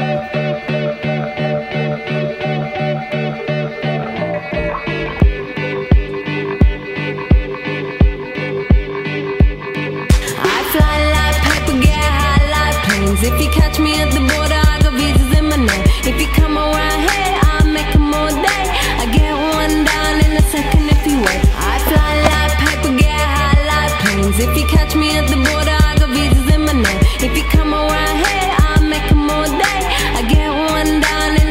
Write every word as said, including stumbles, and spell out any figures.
If you catch me at the border, I got visas in my name. If you come around here, I'll make them all day. I get one down in a second if you wait. I fly like paper, get high like planes. If you catch me at the border, I got visas in my name. If you come around here, I'll make them all day. I get one down in